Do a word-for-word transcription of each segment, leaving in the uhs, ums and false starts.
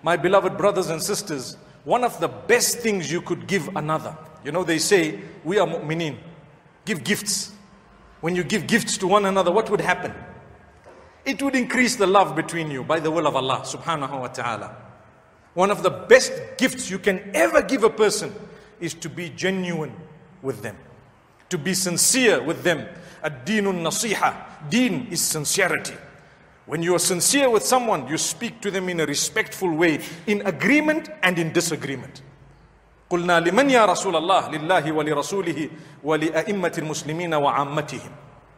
My beloved brothers and sisters, one of the best things you could give another, you know, they say, we are mu'mineen, give gifts. When you give gifts to one another, what would happen? It would increase the love between you by the will of Allah subhanahu wa ta'ala. One of the best gifts you can ever give a person is to be genuine with them, to be sincere with them. Ad-deenun nasiha. Deen is sincerity. When you are sincere with someone, you speak to them in a respectful way, in agreement and in disagreement. قُلْنَا لِمَنْ يَا رَسُولَ اللَّهِ لِلَّهِ وَلِرَسُولِهِ وَلِأَئِمَّةِ الْمُسْلِمِينَ وَعَامَّتِهِمْ.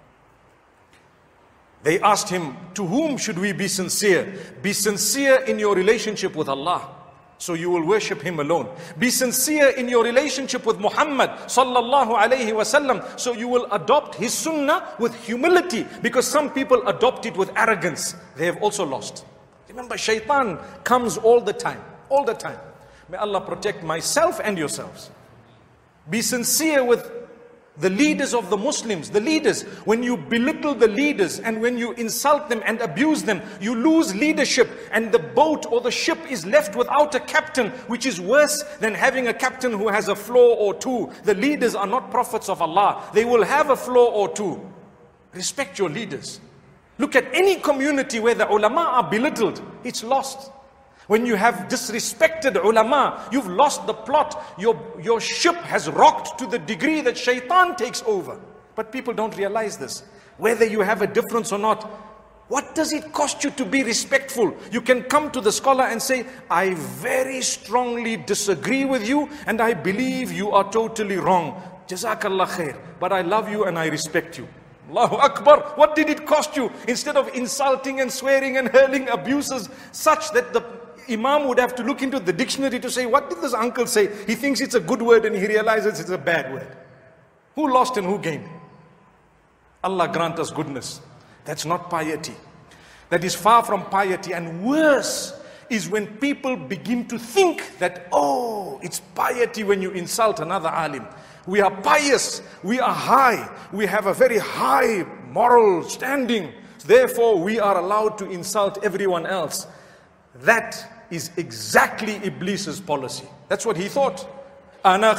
They asked him, to whom should we be sincere? Be sincere in your relationship with Allah, so you will worship Him alone. Be sincere in your relationship with Muhammad sallallahu alayhi wasallam, so you will adopt his sunnah with humility, because some people adopt it with arrogance. They have also lost. Remember, shaitan comes all the time, all the time. May Allah protect myself and yourselves. Be sincere with the leaders of the Muslims, the leaders. When you belittle the leaders and when you insult them and abuse them, you lose leadership, and the boat or the ship is left without a captain, which is worse than having a captain who has a flaw or two. The leaders are not prophets of Allah. They will have a flaw or two. Respect your leaders. Look at any community where the ulama are belittled, it's lost. When you have disrespected ulama, you've lost the plot. Your, your ship has rocked to the degree that shaitan takes over. But people don't realize this. Whether you have a difference or not, what does it cost you to be respectful? You can come to the scholar and say, I very strongly disagree with you and I believe you are totally wrong. Jazakallah khair. But I love you and I respect you. Allahu Akbar. What did it cost you? Instead of insulting and swearing and hurling abuses such that the Imam would have to look into the dictionary to say, what did this uncle say? He thinks it's a good word and he realizes it's a bad word. Who lost and who gained? Allah grant us goodness. That's not piety. That is far from piety. And worse is when people begin to think that, oh, it's piety when you insult another alim. We are pious. We are high. We have a very high moral standing. Therefore, we are allowed to insult everyone else. That is exactly Iblis's policy. That's what he thought. Ana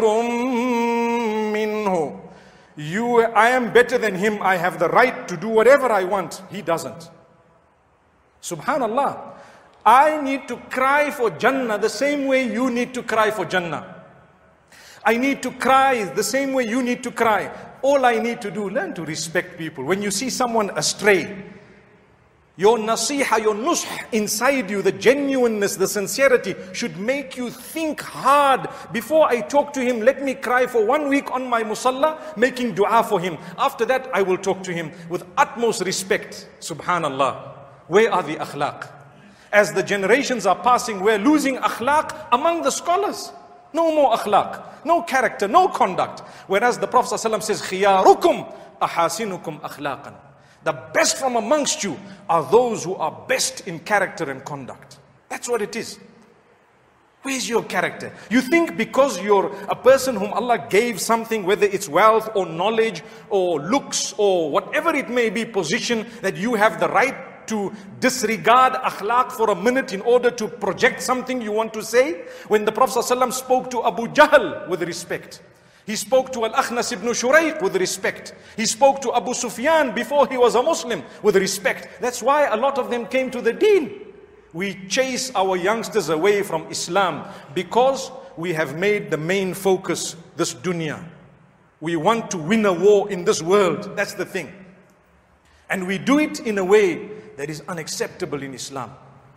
khayrum minhu. You, I am better than him. I have the right to do whatever I want. He doesn't. Subhanallah. I need to cry for Jannah the same way you need to cry for Jannah. I need to cry the same way you need to cry. All I need to do, learn to respect people. When you see someone astray, your nasiha, your nush inside you, the genuineness, the sincerity should make you think hard. Before I talk to him, let me cry for one week on my musalla, making dua for him. After that, I will talk to him with utmost respect. Subhanallah. Where are the akhlaq? As the generations are passing, we're losing akhlaq among the scholars. No more akhlaq, no character, no conduct. Whereas the Prophet ﷺ says, khiyarukum ahasinukum akhlaqan. The best from amongst you are those who are best in character and conduct. That's what it is. Where's your character? You think because you're a person whom Allah gave something, whether it's wealth or knowledge or looks or whatever it may be, position, that you have the right to disregard akhlaq for a minute in order to project something you want to say? When the Prophet ﷺ spoke to Abu Jahl with respect, he spoke to Al-Akhnas ibn Shurayq with respect. He spoke to Abu Sufyan before he was a Muslim with respect. That's why a lot of them came to the deen. We chase our youngsters away from Islam because we have made the main focus this dunya. We want to win a war in this world. That's the thing. And we do it in a way that is unacceptable in Islam.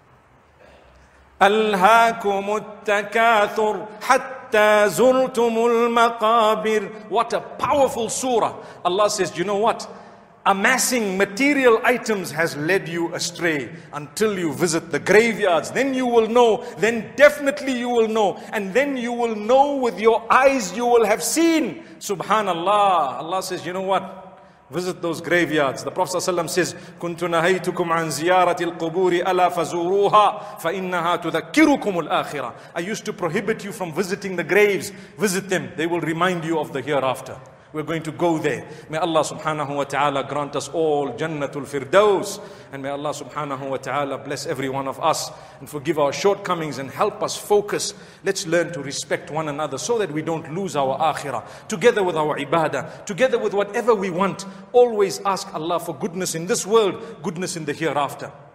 Alhaakumut takathur hatta zurtumul maqabir. What a powerful surah. Allah says, you know what? Amassing material items has led you astray until you visit the graveyards. Then you will know, then definitely you will know. And then you will know with your eyes, you will have seen. Subhanallah. Allah says, you know what? Visit those graveyards. The Prophet ﷺ says, كُنْتُ نَهَيْتُكُمْ عَنْ زِيَارَةِ الْقُبُورِ أَلَا فَزُورُوهَا فَإِنَّهَا تُذَكِّرُكُمُ الْآخِرَةِ. I used to prohibit you from visiting the graves. Visit them. They will remind you of the hereafter. We're going to go there. May Allah subhanahu wa ta'ala grant us all Jannatul Firdaus. And may Allah subhanahu wa ta'ala bless every one of us and forgive our shortcomings and help us focus. Let's learn to respect one another so that we don't lose our akhirah. Together with our ibadah, together with whatever we want, always ask Allah for goodness in this world, goodness in the hereafter.